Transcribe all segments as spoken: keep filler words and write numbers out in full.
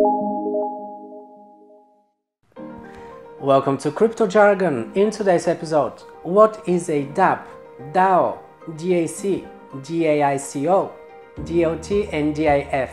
Welcome to Crypto Jargon. In today's episode, what is a dApp, DAO, DAC, DAICO, DOT and DIF?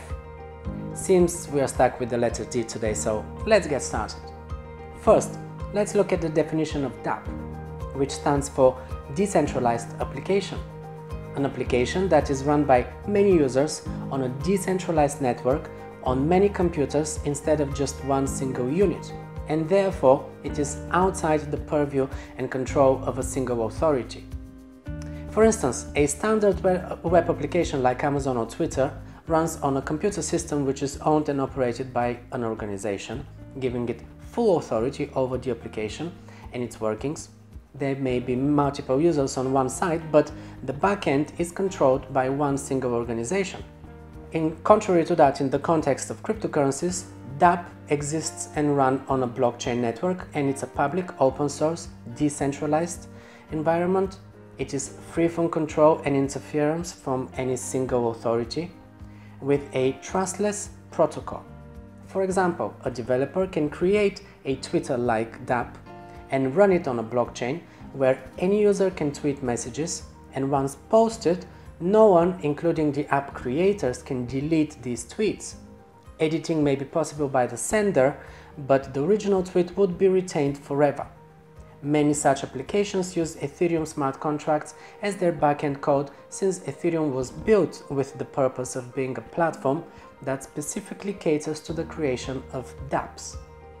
Seems we are stuck with the letter D today, so let's get started. First, let's look at the definition of dApp, which stands for Decentralized Application. An application that is run by many users on a decentralized network on many computers instead of just one single unit, and therefore it is outside the purview and control of a single authority. For instance, a standard web application like Amazon or Twitter runs on a computer system which is owned and operated by an organization, giving it full authority over the application and its workings. There may be multiple users on one side, but the backend is controlled by one single organization. In contrary to that, in the context of cryptocurrencies, dApp exists and runs on a blockchain network, and it's a public, open source, decentralized environment. It is free from control and interference from any single authority, with a trustless protocol. For example, a developer can create a Twitter-like dApp and run it on a blockchain where any user can tweet messages, and once posted, no one, including the app creators, can delete these tweets. Editing may be possible by the sender, but the original tweet would be retained forever. Many such applications use Ethereum smart contracts as their backend code, since Ethereum was built with the purpose of being a platform that specifically caters to the creation of dApps.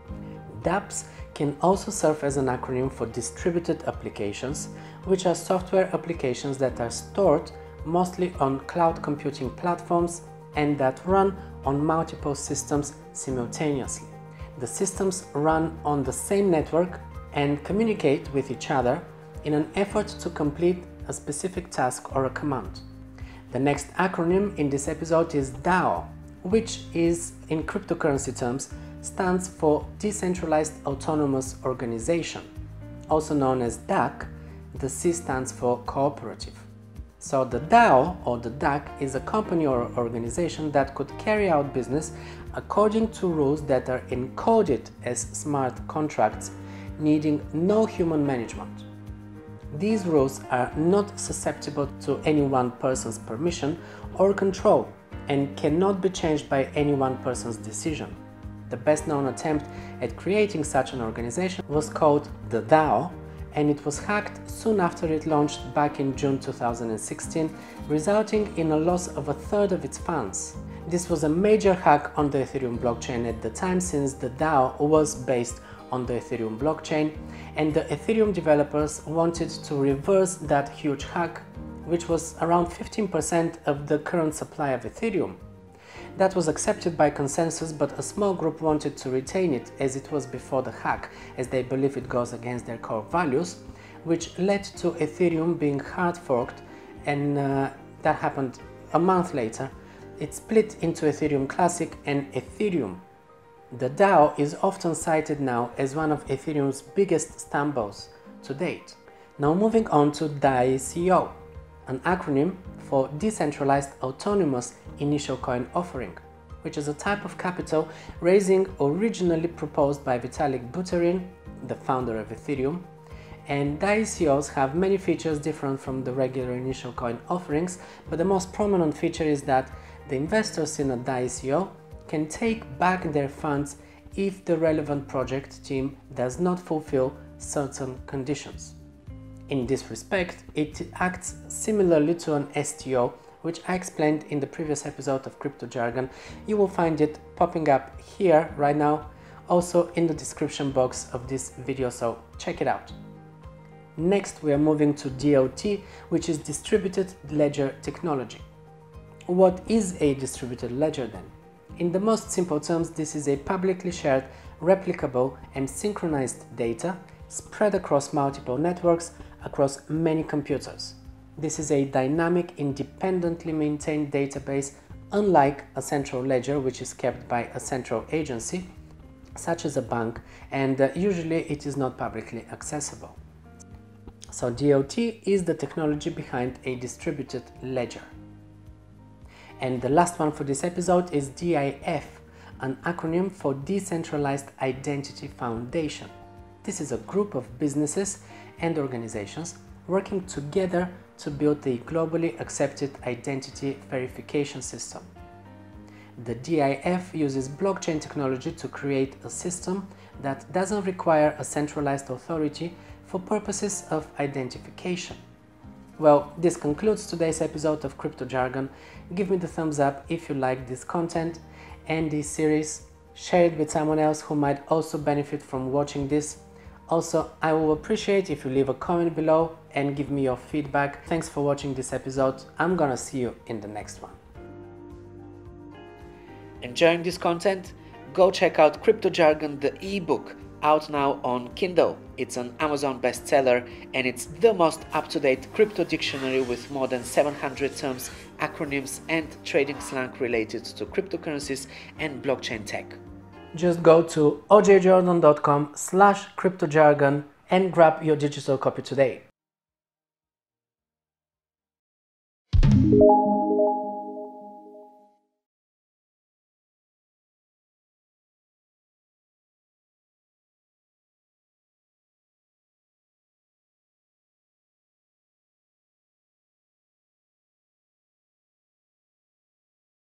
dApps can also serve as an acronym for distributed applications, which are software applications that are stored mostly on cloud computing platforms and that run on multiple systems simultaneously. The systems run on the same network and communicate with each other in an effort to complete a specific task or a command. The next acronym in this episode is DAO, which is, in cryptocurrency terms, stands for Decentralized Autonomous Organization. Also known as D A C, the C stands for Cooperative. So the DAO or the D A C is a company or organization that could carry out business according to rules that are encoded as smart contracts, needing no human management. These rules are not susceptible to any one person's permission or control and cannot be changed by any one person's decision. The best known attempt at creating such an organization was called the DAO, and it was hacked soon after it launched back in June two thousand sixteen, resulting in a loss of a third of its funds. This was a major hack on the Ethereum blockchain at the time, since the DAO was based on the Ethereum blockchain, and the Ethereum developers wanted to reverse that huge hack, which was around fifteen percent of the current supply of Ethereum. That was accepted by consensus, but a small group wanted to retain it as it was before the hack, as they believe it goes against their core values, which led to Ethereum being hard forked, and uh, that happened a month later. It split into Ethereum Classic and Ethereum. The DAO is often cited now as one of Ethereum's biggest stumbles to date. Now moving on to DAICO, an acronym for Decentralized Autonomous Initial Coin Offering, which is a type of capital raising originally proposed by Vitalik Buterin, the founder of Ethereum. And DAICOs have many features different from the regular initial coin offerings, but the most prominent feature is that the investors in a DAICO can take back their funds if the relevant project team does not fulfill certain conditions. In this respect, it acts similarly to an S T O, which I explained in the previous episode of Crypto Jargon. You will find it popping up here right now, also in the description box of this video, so check it out. Next, we are moving to D O T, which is Distributed Ledger Technology. What is a distributed ledger then? In the most simple terms, this is a publicly shared, replicable and synchronized data spread across multiple networks across many computers. This is a dynamic, independently maintained database, unlike a central ledger, which is kept by a central agency, such as a bank, and uh, usually it is not publicly accessible. So D O T is the technology behind a distributed ledger. And the last one for this episode is D I F, an acronym for Decentralized Identity Foundation. This is a group of businesses and organizations working together to build a globally accepted identity verification system. The D I F uses blockchain technology to create a system that doesn't require a centralized authority for purposes of identification. Well, this concludes today's episode of Crypto Jargon. Give me the thumbs up if you like this content and this series. Share it with someone else who might also benefit from watching this. Also, I will appreciate if you leave a comment below and give me your feedback. Thanks for watching this episode. I'm gonna see you in the next one. Enjoying this content? Go check out Crypto Jargon, the ebook, out now on Kindle. It's an Amazon bestseller and it's the most up-to-date crypto dictionary with more than seven hundred terms, acronyms and trading slang related to cryptocurrencies and blockchain tech. Just go to ojjordan dot com slash cryptojargon and grab your digital copy today.